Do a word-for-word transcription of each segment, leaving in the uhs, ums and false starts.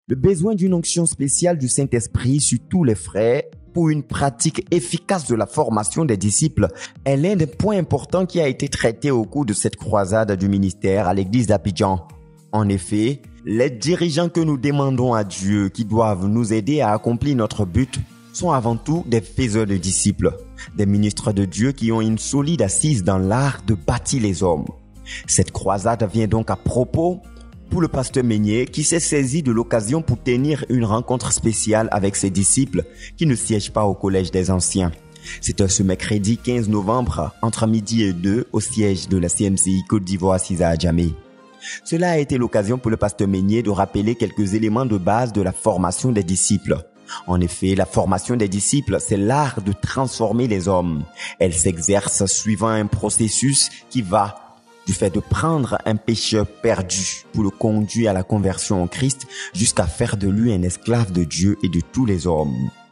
Le besoin d'une onction spéciale du Saint-Esprit sur tous les frères pour une pratique efficace de la formation des disciples est l'un des points importants qui a été traité au cours de cette croisade du ministère à l'église d'Abidjan. En effet, les dirigeants que nous demandons à Dieu qui doivent nous aider à accomplir notre but sont avant tout des faiseurs de disciples, des ministres de Dieu qui ont une solide assise dans l'art de bâtir les hommes. Cette croisade vient donc à propos pour le pasteur Meunier qui s'est saisi de l'occasion pour tenir une rencontre spéciale avec ses disciples qui ne siègent pas au collège des anciens. C'était ce mercredi quinze novembre entre midi et deux au siège de la C M C I Côte d'Ivoire Cisa Adjamé. Cela a été l'occasion pour le pasteur Meunier de rappeler quelques éléments de base de la formation des disciples. En effet, la formation des disciples, c'est l'art de transformer les hommes. Elle s'exerce suivant un processus qui va du fait de prendre un pécheur perdu pour le conduire à la conversion en Christ jusqu'à faire de lui un esclave de Dieu et de tous les hommes.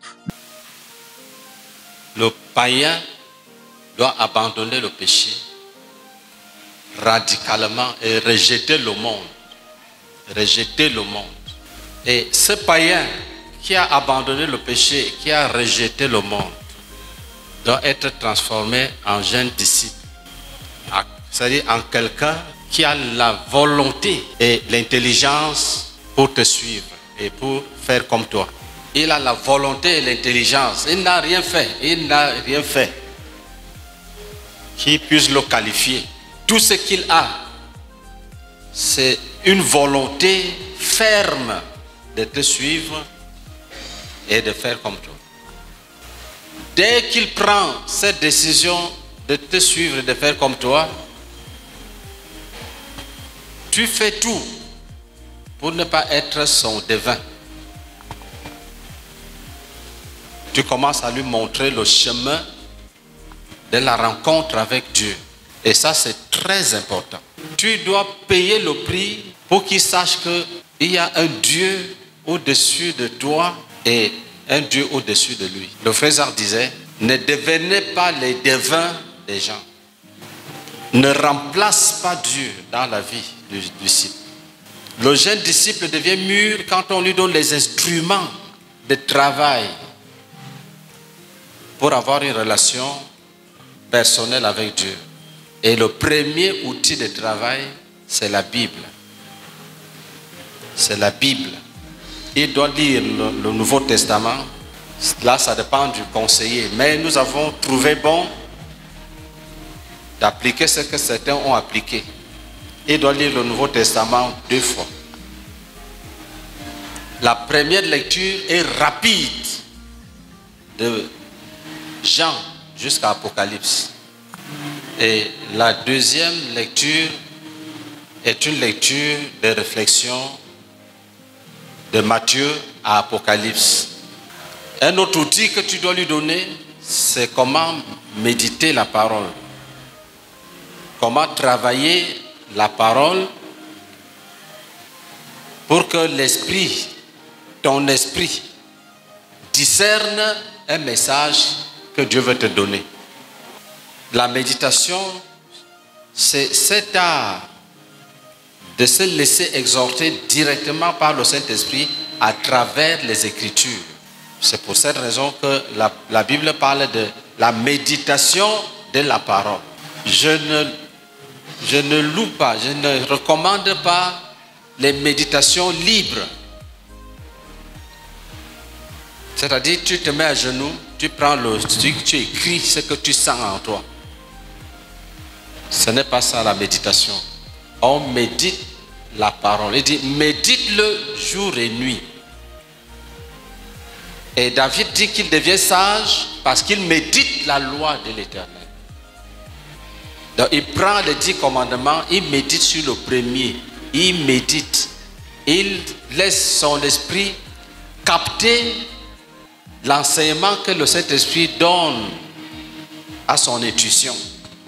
Le païen doit abandonner le péché radicalement et rejeter le monde. Rejeter le monde. Et ce païen qui a abandonné le péché, qui a rejeté le monde, doit être transformé en jeune disciple. C'est-à-dire en quelqu'un qui a la volonté et l'intelligence pour te suivre et pour faire comme toi. Il a la volonté et l'intelligence. Il n'a rien fait. Il n'a rien fait qui puisse le qualifier. Tout ce qu'il a, c'est une volonté ferme de te suivre et de faire comme toi. Dès qu'il prend cette décision de te suivre et de faire comme toi, tu fais tout pour ne pas être son devin. Tu commences à lui montrer le chemin de la rencontre avec Dieu. Et ça, c'est très important. Tu dois payer le prix pour qu'il sache qu'il y a un Dieu au-dessus de toi et un Dieu au-dessus de lui. Le frère Zard disait, ne devenez pas les devins des gens. Ne remplace pas Dieu dans la vie du disciple. Le jeune disciple devient mûr quand on lui donne les instruments de travail pour avoir une relation personnelle avec Dieu. Et le premier outil de travail, c'est la Bible. C'est la Bible. Il doit lire le, le Nouveau Testament. Là, ça dépend du conseiller. Mais nous avons trouvé bon d'appliquer ce que certains ont appliqué. Il doit lire le Nouveau Testament deux fois. La première lecture est rapide, de Jean jusqu'à Apocalypse. Et la deuxième lecture est une lecture de réflexion de Matthieu à Apocalypse. Un autre outil que tu dois lui donner, c'est comment méditer la parole. Comment travailler la parole pour que l'esprit, ton esprit, discerne un message que Dieu veut te donner. La méditation, c'est cet art de se laisser exhorter directement par le Saint-Esprit à travers les Écritures. C'est pour cette raison que la, la Bible parle de la méditation de la parole. Je ne, je ne loue pas, je ne recommande pas les méditations libres. C'est-à-dire, tu te mets à genoux, tu prends le truc, tu écris ce que tu sens en toi. Ce n'est pas ça la méditation. On médite la parole. Il dit, médite-le jour et nuit. Et David dit qu'il devient sage parce qu'il médite la loi de l'Éternel. Donc il prend les dix commandements, il médite sur le premier. Il médite. Il laisse son esprit capter l'enseignement que le Saint-Esprit donne à son intuition.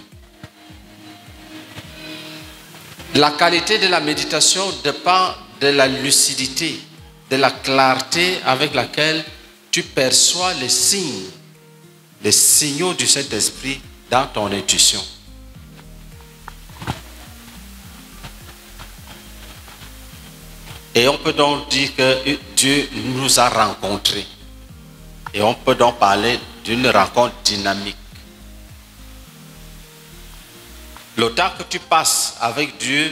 La qualité de la méditation dépend de la lucidité, de la clarté avec laquelle tu perçois les signes, les signaux du Saint-Esprit dans ton intuition. Et on peut donc dire que Dieu nous a rencontrés. Et on peut donc parler d'une rencontre dynamique. Le temps que tu passes avec Dieu,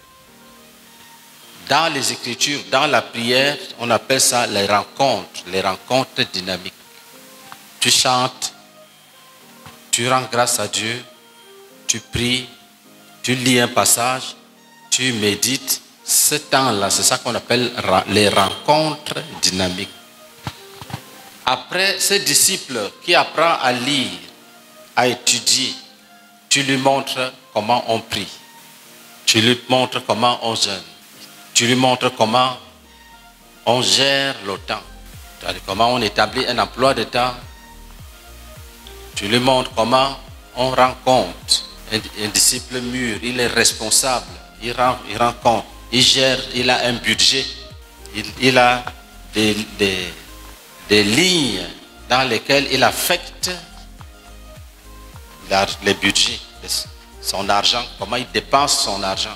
dans les Écritures, dans la prière, on appelle ça les rencontres, les rencontres dynamiques. Tu chantes, tu rends grâce à Dieu, tu pries, tu lis un passage, tu médites. Ce temps-là, c'est ça qu'on appelle les rencontres dynamiques. Après, ce disciple qui apprend à lire, à étudier, tu lui montres comment on prie. Tu lui montres comment on jeûne. Tu lui montres comment on gère le temps. C'est-à-dire comment on établit un emploi de temps. Tu lui montres comment on rend compte. Un, un disciple mûr, il est responsable. Il rend, il rend compte. Il gère, il a un budget. Il, il a des, des, des lignes dans lesquelles il affecte la, les budgets, son argent, comment il dépense son argent.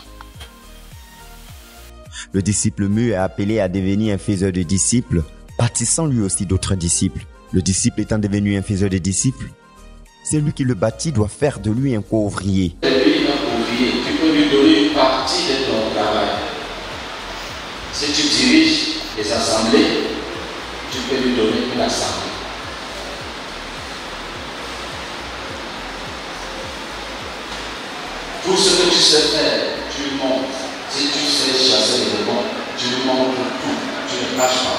Le disciple mûr est appelé à devenir un faiseur de disciples, bâtissant lui aussi d'autres disciples. Le disciple étant devenu un faiseur de disciples, celui qui le bâtit doit faire de lui un co-ouvrier. Lui, un ouvrier, tu peux lui donner une partie de ton travail. Si tu diriges les assemblées, tu peux lui donner une assemblée. Tout ce que tu sais faire, tu lui montres. Si tu sais chasser les démons, tu lui montres tout. Tu ne caches pas.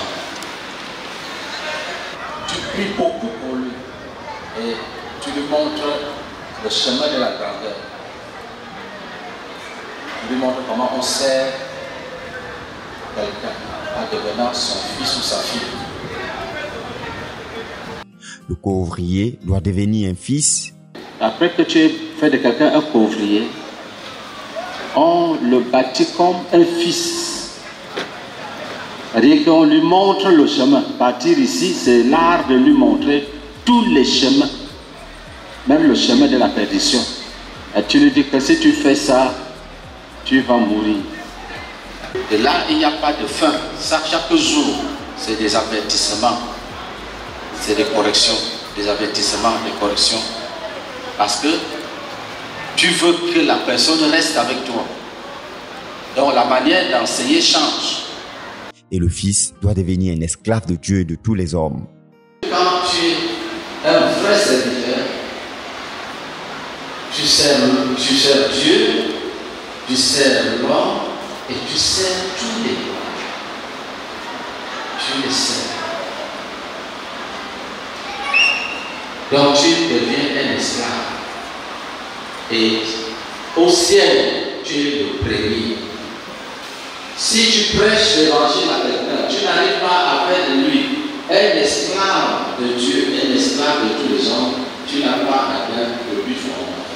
Tu pries beaucoup pour lui. Et tu lui montres le chemin de la grandeur. Tu lui montres comment on sert quelqu'un en devenant son fils ou sa fille. Le co-ouvrier doit devenir un fils. Après que tu aies fait de quelqu'un un co-ouvrier, on le bâtit comme un fils. C'est-à-dire qu'on lui montre le chemin. Bâtir ici, c'est l'art de lui montrer tous les chemins, même le chemin de la perdition. Et tu lui dis que si tu fais ça, tu vas mourir. Et là, il n'y a pas de fin. Ça, chaque jour, c'est des avertissements. C'est des corrections, des avertissements, des corrections. Parce que tu veux que la personne reste avec toi. Donc la manière d'enseigner change. Et le fils doit devenir un esclave de Dieu et de tous les hommes. Quand tu es un vrai serviteur, tu sers, tu sers Dieu, tu sers l'homme et tu sers tous les hommes. Tu les sers. Donc tu deviens un esclave. Et au ciel, tu es le premier. Si tu prêches l'évangile à quelqu'un, tu n'arrives pas à faire de lui un esclave de Dieu, un esclave de tous les hommes, tu n'as pas atteint le but fondamental.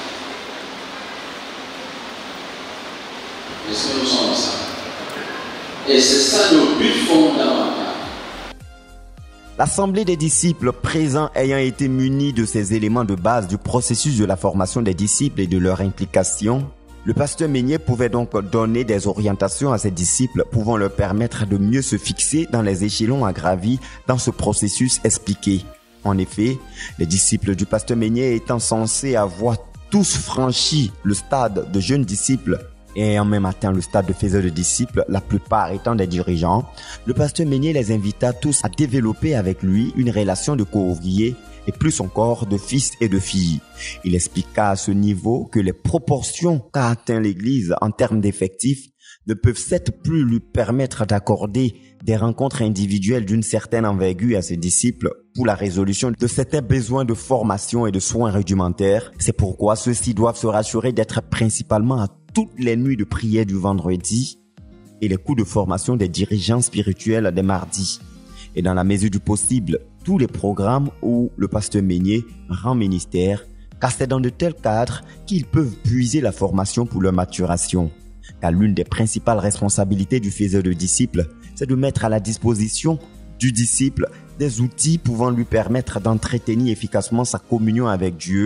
Est-ce que nous sommes ensemble? Et c'est ça le but fondamental. L'assemblée des disciples présents ayant été munis de ces éléments de base du processus de la formation des disciples et de leur implication, le pasteur Meignet pouvait donc donner des orientations à ses disciples pouvant leur permettre de mieux se fixer dans les échelons à gravir dans ce processus expliqué. En effet, les disciples du pasteur Meignet étant censés avoir tous franchi le stade de jeunes disciples et ayant même atteint le stade de faiseurs de disciples, la plupart étant des dirigeants, le pasteur Meignet les invita tous à développer avec lui une relation de co-ouvrier et plus encore de fils et de filles. Il expliqua à ce niveau que les proportions qu'a atteint l'Église en termes d'effectifs ne peuvent certes plus lui permettre d'accorder des rencontres individuelles d'une certaine envergure à ses disciples pour la résolution de certains besoins de formation et de soins rudimentaires. C'est pourquoi ceux-ci doivent se rassurer d'être principalement à toutes les nuits de prière du vendredi et les cours de formation des dirigeants spirituels des mardis. Et dans la mesure du possible, tous les programmes où le pasteur Meignet rend ministère, car c'est dans de tels cadres qu'ils peuvent puiser la formation pour leur maturation. Car l'une des principales responsabilités du faiseur de disciples, c'est de mettre à la disposition du disciple des outils pouvant lui permettre d'entretenir efficacement sa communion avec Dieu,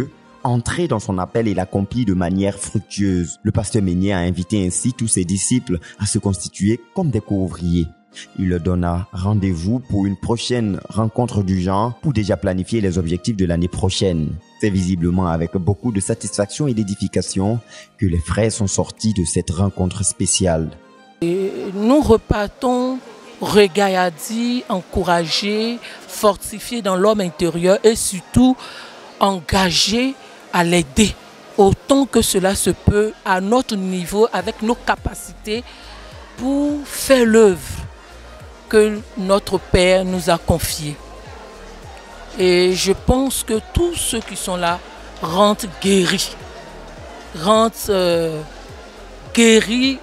entré dans son appel et l'accomplit de manière fructueuse. Le pasteur Meunier a invité ainsi tous ses disciples à se constituer comme des co-ouvriers. Il leur donna rendez-vous pour une prochaine rencontre du genre pour déjà planifier les objectifs de l'année prochaine. C'est visiblement avec beaucoup de satisfaction et d'édification que les frères sont sortis de cette rencontre spéciale. Et nous repartons regaillardis, encouragés, fortifiés dans l'homme intérieur et surtout engagés à l'aider autant que cela se peut à notre niveau avec nos capacités pour faire l'œuvre que notre Père nous a confiée. Et je pense que tous ceux qui sont là rentrent guéris, rentrent euh, guéris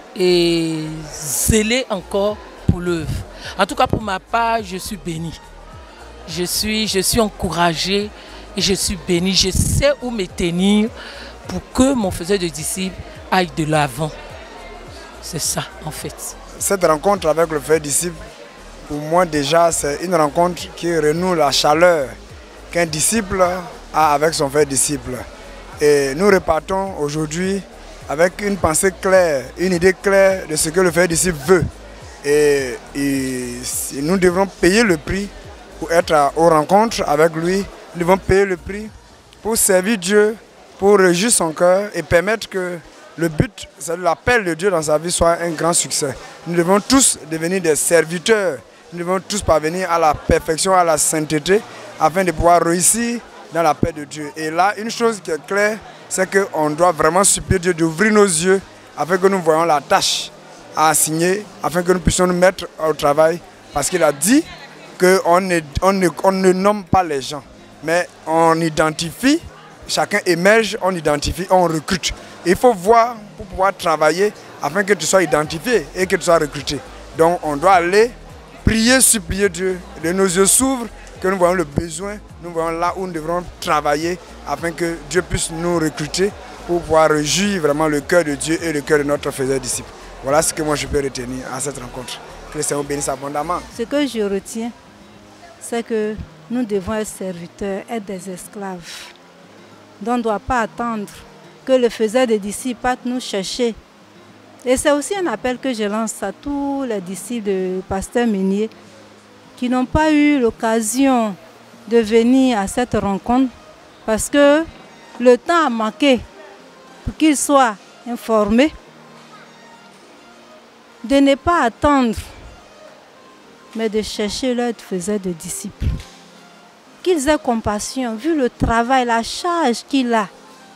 et zélés encore pour l'œuvre. En tout cas, pour ma part, je suis bénie. Je suis, je suis encouragée et je suis bénie. Je sais où me tenir pour que mon faiseur de disciples aille de l'avant. C'est ça, en fait. Cette rencontre avec le frère disciple, pour moi déjà, c'est une rencontre qui renoue la chaleur qu'un disciple a avec son frère disciple. Et nous repartons aujourd'hui avec une pensée claire, une idée claire de ce que le frère disciple veut. Et, et, et nous devrons payer le prix pour être à, aux rencontres avec lui. Nous devons payer le prix pour servir Dieu, pour réjouir son cœur et permettre que le but, c'est l'appel de Dieu dans sa vie soit un grand succès. Nous devons tous devenir des serviteurs. Nous devons tous parvenir à la perfection, à la sainteté, afin de pouvoir réussir dans la paix de Dieu. Et là, une chose qui est claire, c'est qu'on doit vraiment supplier Dieu d'ouvrir nos yeux afin que nous voyions la tâche à assigner, afin que nous puissions nous mettre au travail. Parce qu'il a dit qu'on ne, on ne, on ne nomme pas les gens, mais on identifie, chacun émerge, on identifie, on recrute. Il faut voir pour pouvoir travailler afin que tu sois identifié et que tu sois recruté. Donc on doit aller prier, supplier Dieu, que nos yeux s'ouvrent, que nous voyons le besoin, nous voyons là où nous devrons travailler afin que Dieu puisse nous recruter pour pouvoir réjouir vraiment le cœur de Dieu et le cœur de notre faiseur disciple. Voilà ce que moi je peux retenir à cette rencontre. Que le Seigneur bénisse abondamment. Ce que je retiens, c'est que nous devons être serviteurs, être des esclaves. Donc on ne doit pas attendre que le faiseur des disciples parte nous chercher. Et c'est aussi un appel que je lance à tous les disciples de pasteur Meunier qui n'ont pas eu l'occasion de venir à cette rencontre parce que le temps a manqué pour qu'ils soient informés, de ne pas attendre, mais de chercher leur faiseur de disciples. Qu'ils aient compassion, vu le travail, la charge qu'il a.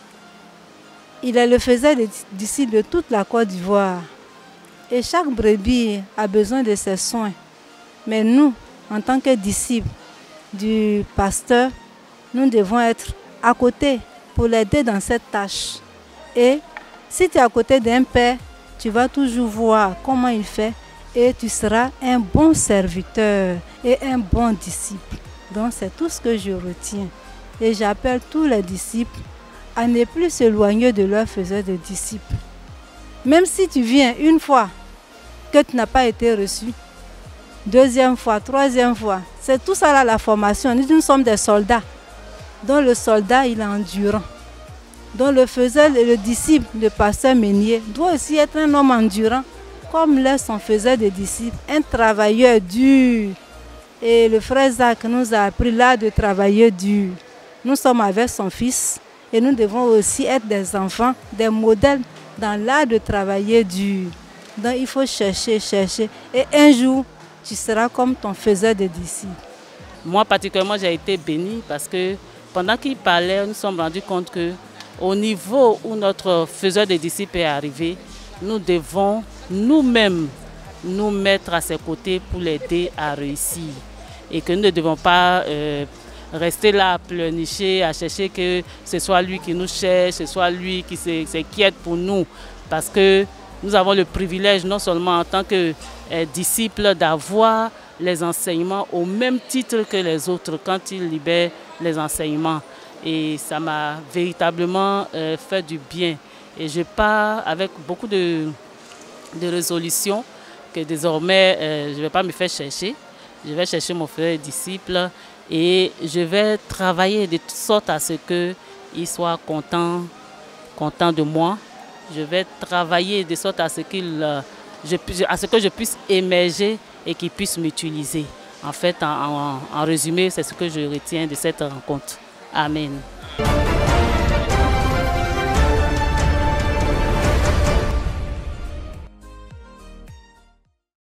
Il est le faiseur des disciples de toute la Côte d'Ivoire. Et chaque brebis a besoin de ses soins. Mais nous, en tant que disciples du pasteur, nous devons être à côté pour l'aider dans cette tâche. Et si tu es à côté d'un père, tu vas toujours voir comment il fait et tu seras un bon serviteur et un bon disciple. Donc c'est tout ce que je retiens. Et j'appelle tous les disciples à ne plus s'éloigner de leur faiseur de disciples. Même si tu viens une fois que tu n'as pas été reçu, deuxième fois, troisième fois, c'est tout ça là la formation. Nous, nous sommes des soldats. Donc le soldat, il est endurant. Donc le faiseur et le disciple de pasteur Meunier doit aussi être un homme endurant, comme l'est son faiseur de disciples, un travailleur dur. Et le frère Zach nous a appris là de travailler dur. Nous sommes avec son fils. Et nous devons aussi être des enfants, des modèles dans l'art de travailler dur. Donc il faut chercher, chercher. Et un jour, tu seras comme ton faiseur de disciples. Moi particulièrement, j'ai été bénie parce que pendant qu'il parlait, nous nous sommes rendus compte qu'au niveau où notre faiseur de disciples est arrivé, nous devons nous-mêmes nous mettre à ses côtés pour l'aider à réussir. Et que nous ne devons pas euh, rester là à pleurnicher, à chercher que ce soit lui qui nous cherche, ce soit lui qui s'inquiète pour nous. Parce que nous avons le privilège, non seulement en tant que euh, disciples, d'avoir les enseignements au même titre que les autres quand ils libèrent les enseignements. Et ça m'a véritablement euh, fait du bien. Et je pars avec beaucoup de, de résolutions que désormais euh, je ne vais pas me faire chercher. Je vais chercher mon frère disciple et je vais travailler de toute sorte à ce que il soit content, content de moi. Je vais travailler de sorte à ce, qu'il, je, à ce que je puisse émerger et qu'il puisse m'utiliser. En fait, en, en, en résumé, c'est ce que je retiens de cette rencontre. Amen.